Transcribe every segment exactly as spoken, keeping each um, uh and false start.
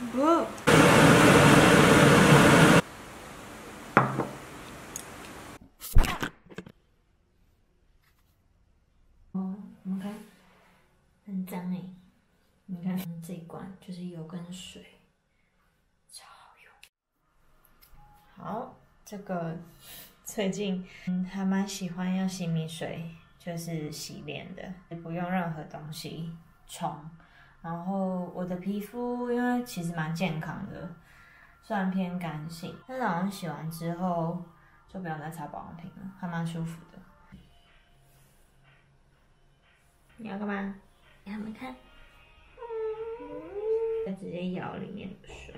不。哦，我们看，很脏哎！你看这一罐就是油跟水，超油。好，这个最近嗯还蛮喜欢用洗米水，就是洗脸的，不用任何东西冲。然后我的皮肤因为其实蛮健康的，虽然偏干性，但是好像洗完之后就不用再擦保养品了，还蛮舒服的。你要干嘛？给他们看，就直接舀里面的水。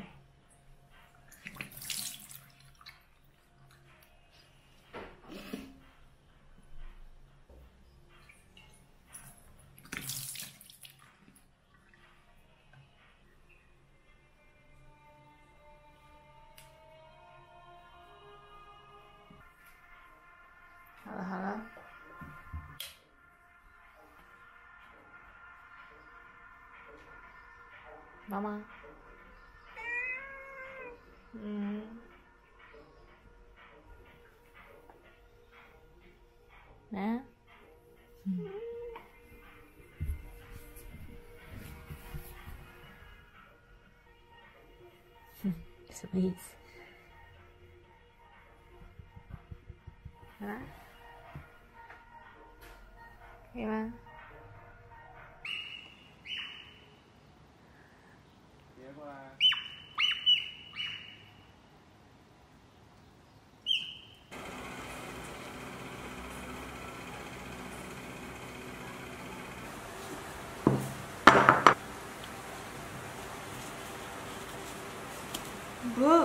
好了好了，妈妈，嗯，来，嗯，什么意思？好啦，可以吗？ 别过来。 不。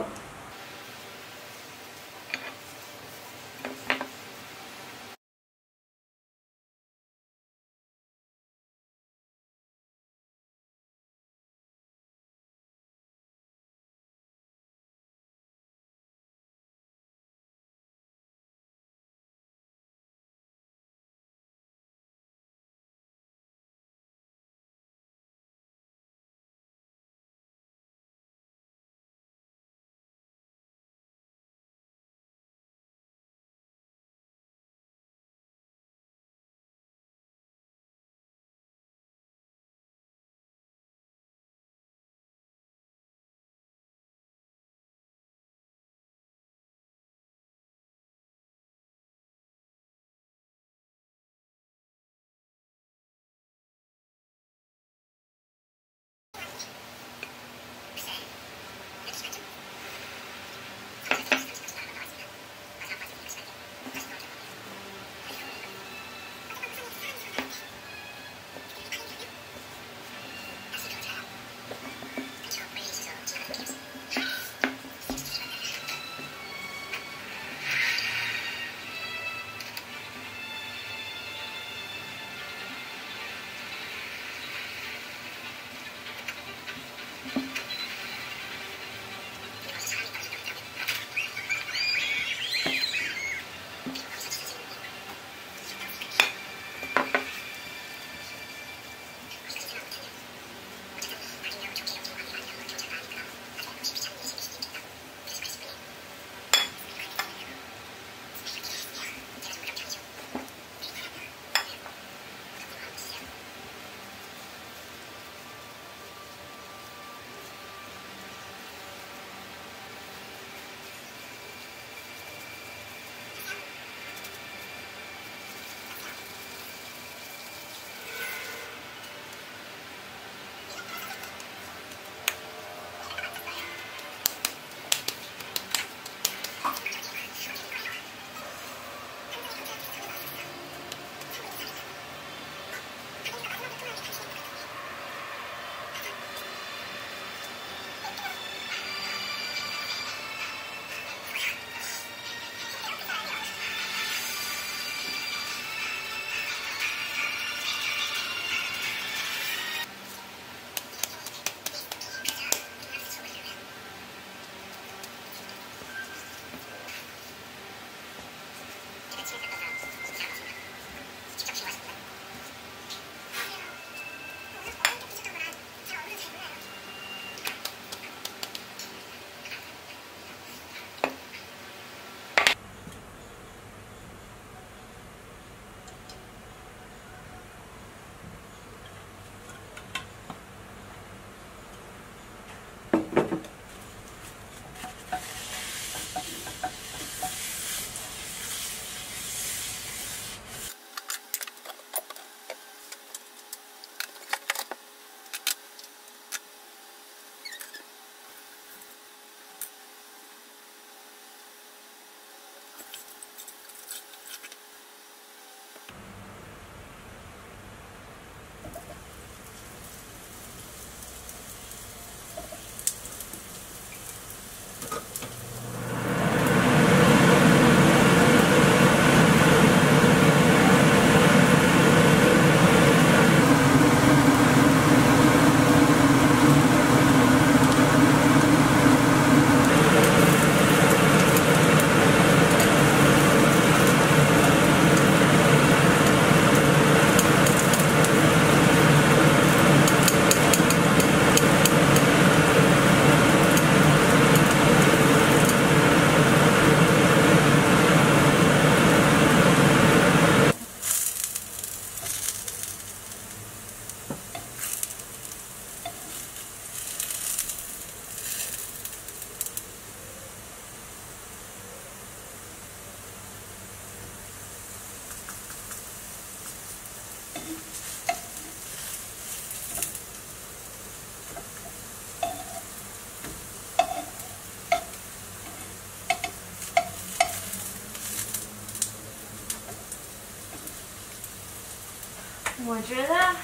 我觉得。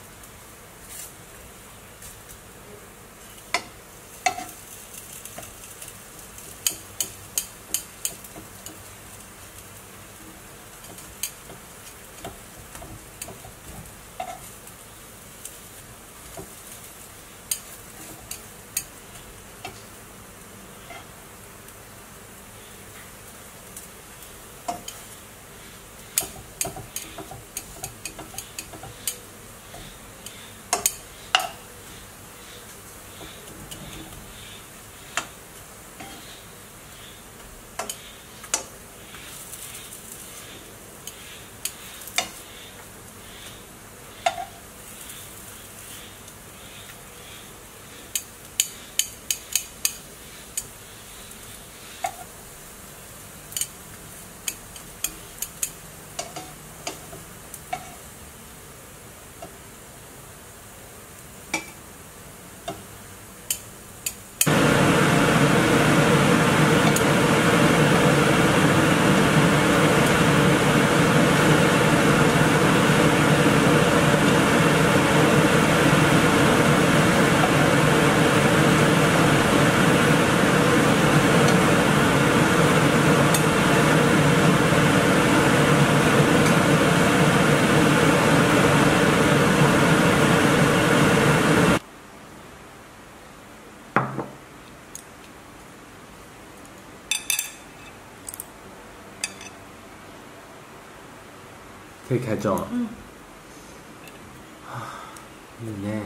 可以开动了。 嗯。 啊，有呢。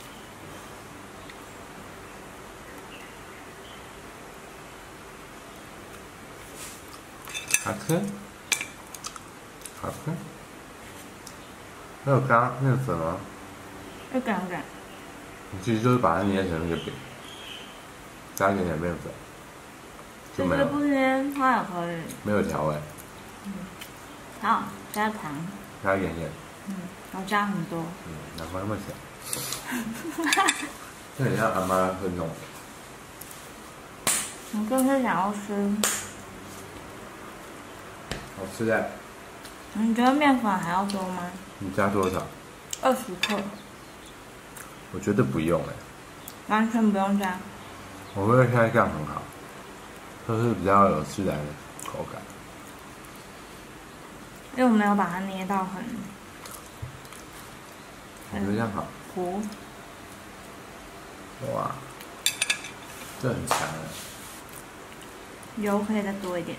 好吃，好吃。还有刚刚那个粉吗？ 要干干。 你其实就是把它捏成那个饼，加一点点面粉，就没有。 不捏它也可以。 没有调味。 嗯。好，加糖。 加一点点。 嗯，要加很多。 嗯，难怪那么咸。这很像阿妈会弄的。 我就是想要吃。 好吃哎。 你觉得面粉还要多吗？ 你加多少？ 二十克。 我觉得不用哎。 完全不用加。 我觉得现在这样很好，就是比较有自然的口感。 因为我没有把它捏到很。 我觉得这样好。 糊。 哇，这很强哎。 油可以再多一点。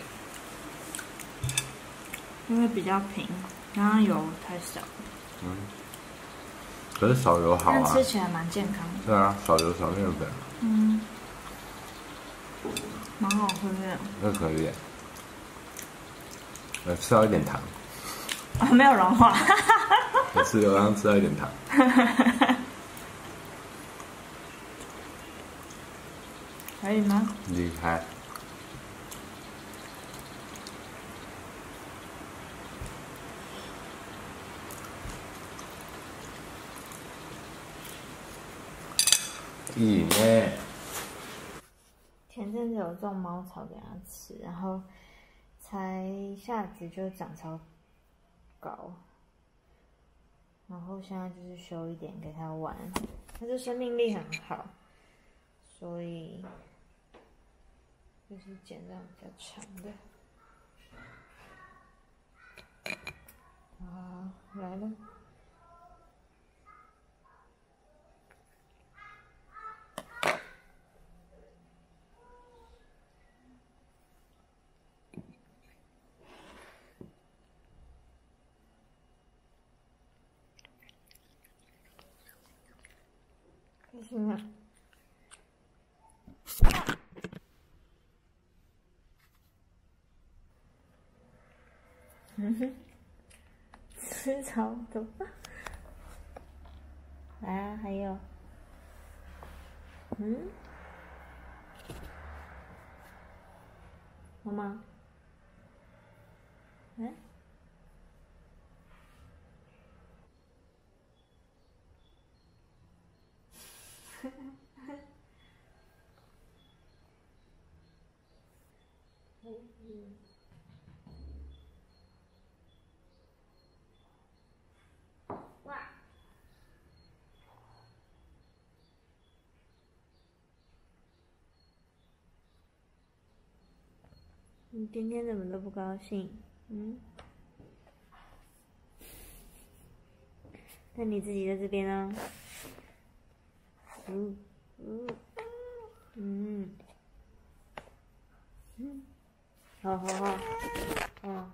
因为比较平，然后油太少。 嗯。可是少油好啊。 但吃起来蛮健康的。 对啊，少油少面粉。 嗯。蛮好喝的。 那可以。呃，吃到一点糖。 啊，没有融化。 我吃，我刚刚吃到一点糖。 可以吗？ 厉害。咦呢？ 前阵子有种猫草给它吃，然后才一下子就长超高，然后现在就是修一点给它玩，它的生命力很好，所以就是剪这样比较长的。好，来了。开心啊！嗯哼，吃超多。来啊，还有，嗯，妈妈，嗯。哇！ 你今天怎么都不高兴？嗯？那你自己在这边啊？嗯嗯嗯嗯，好好好，哦。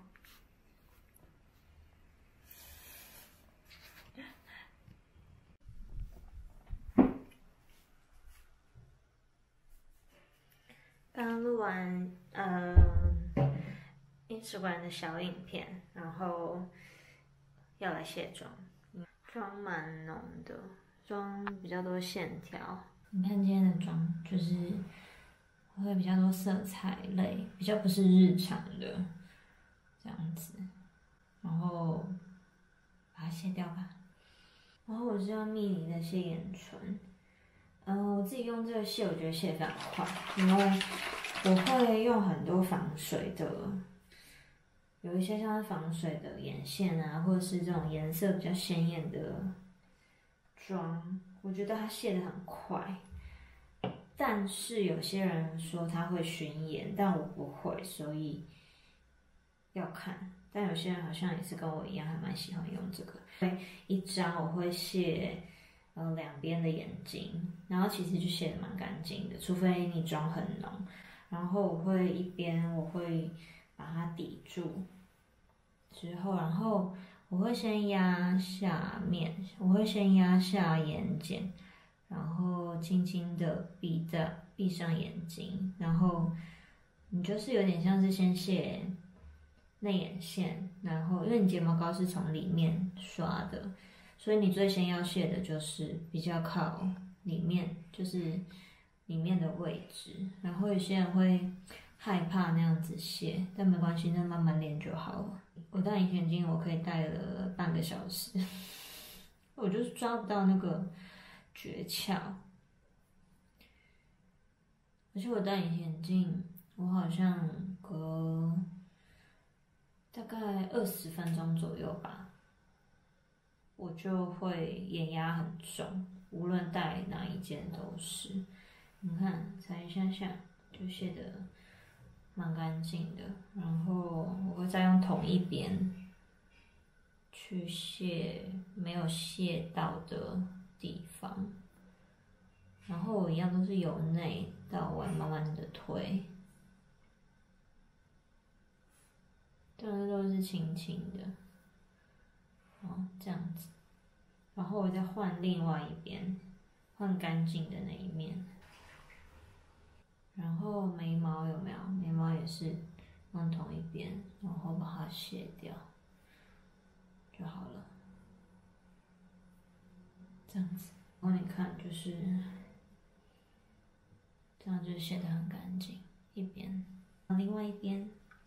刚录完呃 Instagram 的小影片，然后要来卸妆，妆蛮浓的，妆比较多线条。你看今天的妆就是会比较多色彩类，比较不是日常的这样子，然后把它卸掉吧。然后我是用蜜梨的卸眼唇。嗯、呃，我自己用这个卸，我觉得卸得非常快，因为我会用很多防水的，有一些像是防水的眼线啊，或者是这种颜色比较鲜艳的妆，我觉得它卸得很快。但是有些人说它会熏眼，但我不会，所以要看。但有些人好像也是跟我一样，还蛮喜欢用这个。会一张我会卸。呃，两边的眼睛，然后其实就卸得蛮干净的，除非你妆很浓。然后我会一边我会把它抵住，之后，然后我会先压下面，我会先压下眼睑，然后轻轻的闭在闭上眼睛，然后你就是有点像是先卸内眼线，然后因为你睫毛膏是从里面刷的。所以你最先要卸的就是比较靠里面，就是里面的位置。然后有些人会害怕那样子卸，但没关系，那慢慢练就好了。我戴隐形眼镜我可以戴了半个小时，我就是抓不到那个诀窍。而且我戴隐形眼镜，我好像隔大概二十分钟左右吧。我就会眼压很重，无论戴哪一件都是。你看，才一下下就卸得蛮干净的。然后我会再用同一边去卸没有卸到的地方，然后我一样都是由内到外慢慢的推，但是都是轻轻的，哦，这样子。然后我再换另外一边，换干净的那一面。然后眉毛有没有？眉毛也是用同一边，然后把它卸掉就好了。这样子，然后你看，就是这样，就卸得很干净。一边，另外一边，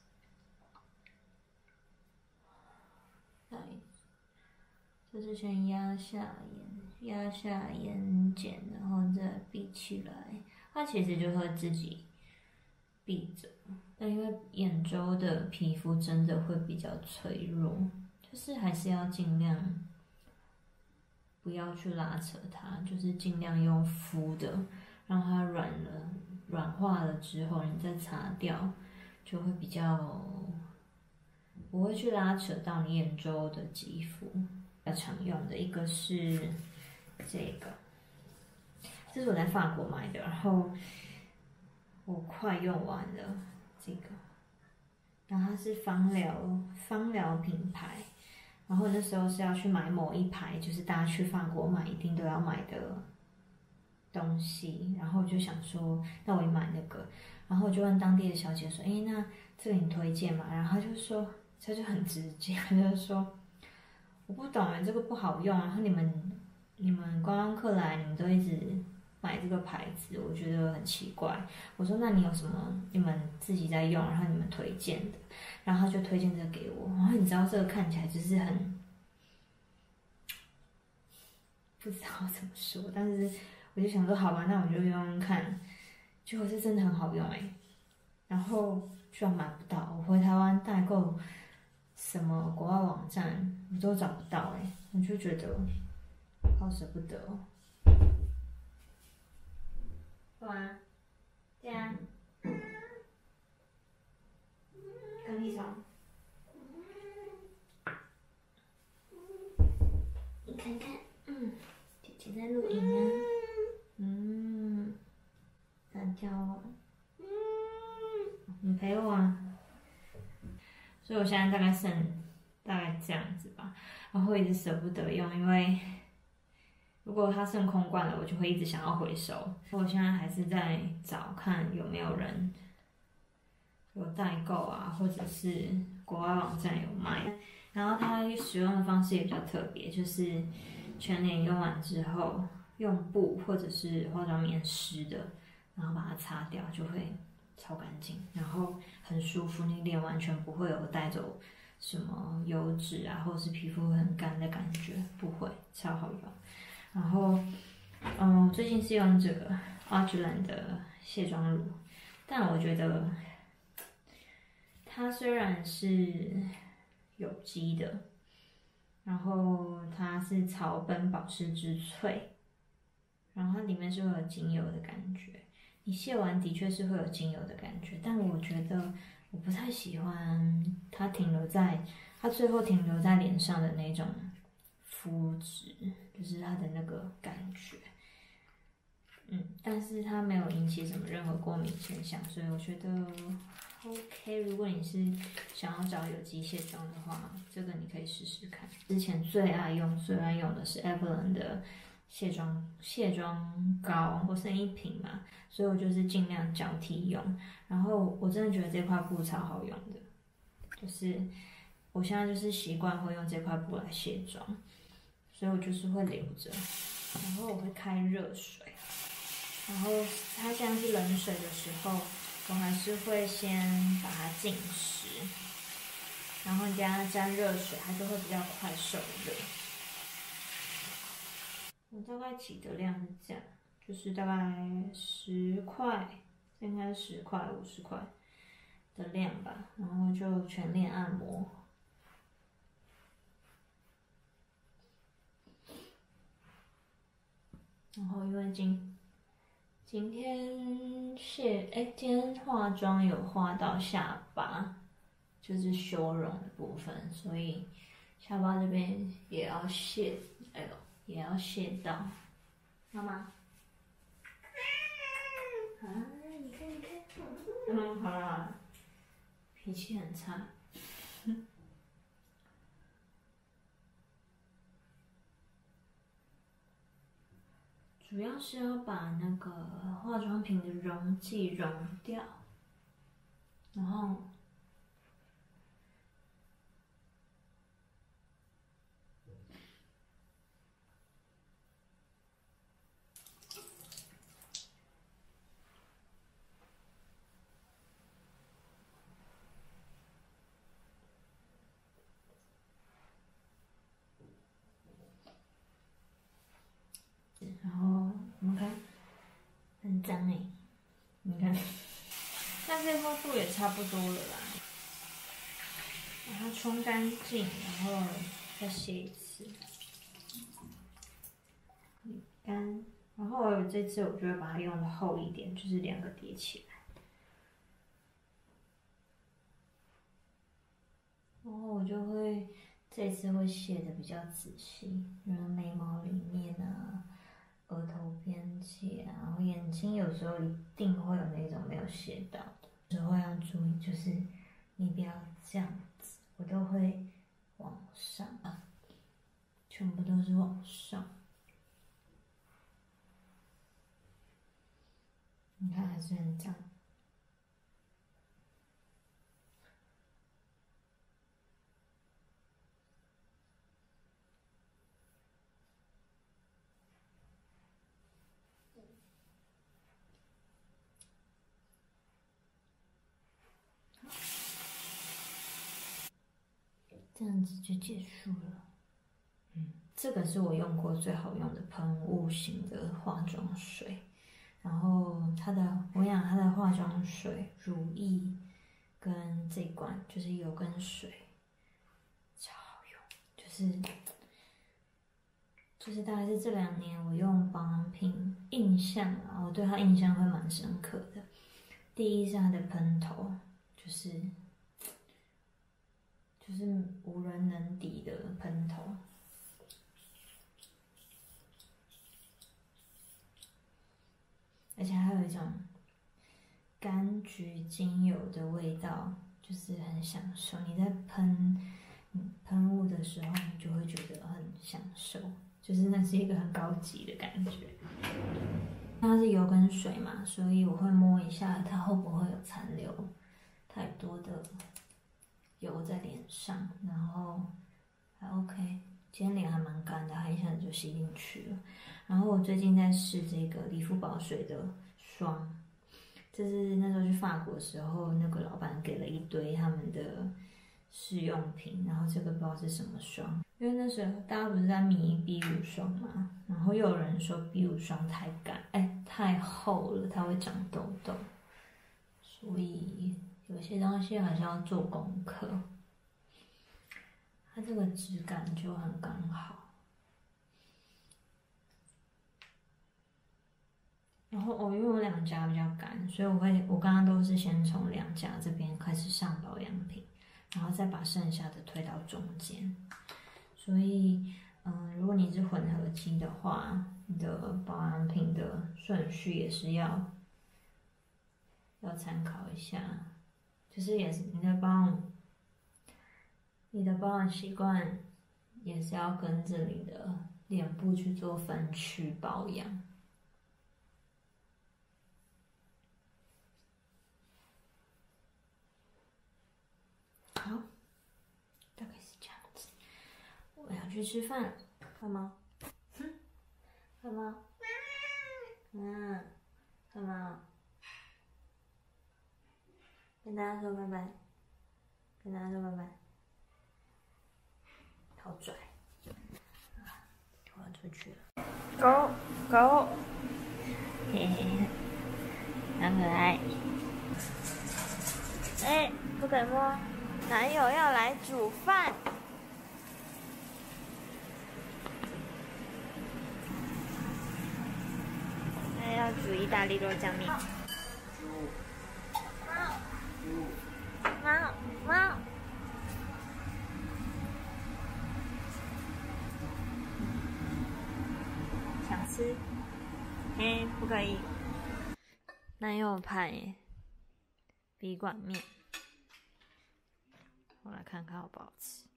再就是先压下眼，压下眼睑，然后再闭起来。它其实就会自己闭着，但因为眼周的皮肤真的会比较脆弱，就是还是要尽量不要去拉扯它，就是尽量用敷的，让它软了、软化了之后，你再擦掉，就会比较不会去拉扯到你眼周的肌肤。比较常用的一个是这个，这是我在法国买的，然后我快用完了这个，然后它是芳疗芳疗品牌，然后那时候是要去买某一排，就是大家去法国买一定都要买的东西，然后我就想说，那我也买那个，然后我就问当地的小姐说，哎，那这个你推荐吗？然后她就说，她就很直接，她就说。我不懂哎，这个不好用。然后你们你们观光客来，你们都一直买这个牌子，我觉得很奇怪。我说那你有什么你们自己在用，然后你们推荐的？然后他就推荐这个给我。然后你知道这个看起来就是很不知道怎么说，但是我就想说好吧，那我就用用看。结果是真的很好用哎，然后居然买不到，我回台湾代购。什么国外网站我都找不到哎，我就觉得好舍不得哦。干嘛？这样？ 跟你说，你看看，嗯，姐姐在录影啊，嗯，敢叫我，你陪我啊。所以我现在大概剩大概这样子吧，然后一直舍不得用，因为如果它剩空罐了，我就会一直想要回收。我现在还是在找看有没有人有代购啊，或者是国外网站有卖。然后它使用的方式也比较特别，就是全脸用完之后，用布或者是化妆棉湿的，然后把它擦掉，就会超干净，然后很舒服，你脸完全不会有带走什么油脂啊，或者是皮肤很干的感觉，不会，超好用。然后，嗯，最近是用这个 Argelan 的卸妆乳，但我觉得它虽然是有机的，然后它是草本保湿之萃，然后它里面是会有精油的感觉。你卸完的确是会有精油的感觉，但我觉得我不太喜欢它停留在它最后停留在脸上的那种肤质，就是它的那个感觉。嗯，但是它没有引起什么任何过敏现象，所以我觉得 OK。如果你是想要找有机卸妆的话，这个你可以试试看。之前最爱用最爱用的是 Evelyn 的卸妆卸妆膏，我剩一瓶嘛，所以我就是尽量交替用。然后我真的觉得这块布超好用的，就是我现在就是习惯会用这块布来卸妆，所以我就是会留着，然后我会开热水，然后它现在是冷水的时候，我还是会先把它浸湿，然后加加热水，它就会比较快受热。我大概挤的量是这样，就是大概十块，这应该是十块、五十块的量吧，然后就全脸按摩。然后因为今今天卸，哎，今天化妆有化到下巴，就是修容的部分，所以下巴这边也要卸，哎呦，也要卸到。妈妈，啊，你看你看，嗯，好啦，脾气很差。主要是要把那个化妆品的溶剂溶掉，然后然后我们看，很脏哎，你看，那这块布也差不多了啦，把它冲干净，然后再卸一次，干。然后这次我就会把它用的厚一点，就是两个叠起来。然后我就会这次会卸的比较仔细，然后眉毛里面啊。额头边界啊，然后眼睛有时候一定会有那种没有卸到的，有时候要注意，就是你不要这样子，我都会往上啊，全部都是往上。你看还是很脏。这样子就结束了。嗯，这个是我用过最好用的喷雾型的化妆水，然后它的，我跟你讲，它的化妆水、乳液跟这一罐就是油跟水，超好用，就是就是大概是这两年我用保养品印象啊，我对它印象会蛮深刻的。第一是它的喷头，就是就是无人能敌的喷头。而且还有一种柑橘精油的味道，就是很享受。你在喷喷雾的时候，你就会觉得很享受，就是那是一个很高级的感觉。它是油跟水嘛，所以我会摸一下它会不会有残留太多的油在脸上，然后还 OK。今天脸还蛮干的，它一下子就吸进去了。然后我最近在试这个理肤宝水的霜，这是那时候去法国的时候，那个老板给了一堆他们的试用品，然后这个不知道是什么霜，因为那时候大家不是在迷 B 五 霜嘛，然后又有人说 B 五 霜太干，哎，太厚了，它会长痘痘，所以有些东西还是要做功课。它这个质感就很刚好。然后哦，因为我两家比较干，所以我会我刚刚都是先从两家这边开始上保养品，然后再把剩下的推到中间。所以，嗯，如果你是混合肌的话，你的保养品的顺序也是要要参考一下，就是也是你的保养，你的保养习惯也是要跟着你的脸部去做分区保养。好，大概是这样子。我要去吃饭了，干嘛？哼，干嘛？嗯，干嘛？跟大家说拜拜，跟大家说拜拜。好拽！我要出去了。狗狗，嘿嘿，很可爱。哎，不可以摸。男友要来煮饭，他要煮意大利肉酱面。猫，猫，猫，想吃？嘿，不可以。男友派笔管面。我来看看好不好吃。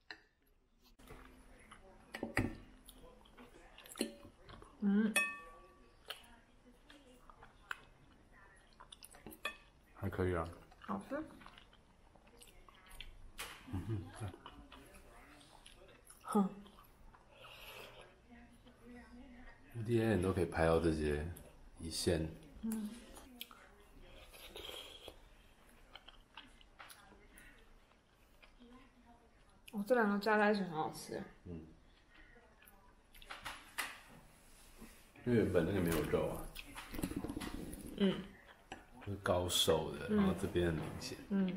嗯， 还可以啊。 好吃。 嗯哼， 哼。 D N 你都可以拍到这些一线。嗯。 哦，这两个加在一起很好吃。 嗯。因为原本那个没有肉啊。 嗯。 是高瘦的，然后这边很明显。 嗯。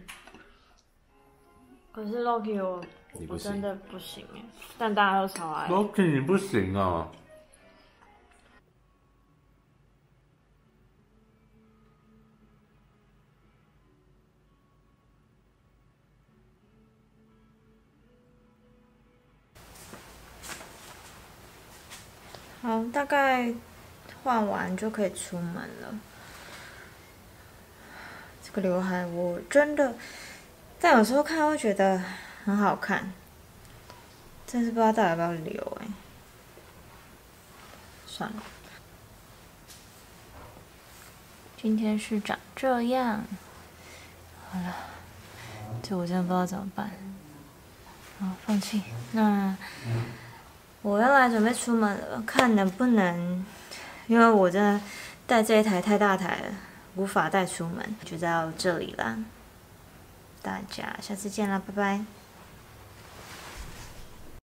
可是 Loki 我我真的不行哎，但大家都超爱。 Loki 你不行啊。 好，大概画完就可以出门了。这个刘海我真的，但有时候看会觉得很好看，真是不知道到底要不要留哎、欸。算了，今天是长这样。好了，这我真的不知道怎么办。好，放弃。那。我要来准备出门了，看能不能，因为我真的带这一台太大台了，无法带出门，就到这里啦。大家下次见啦，拜拜。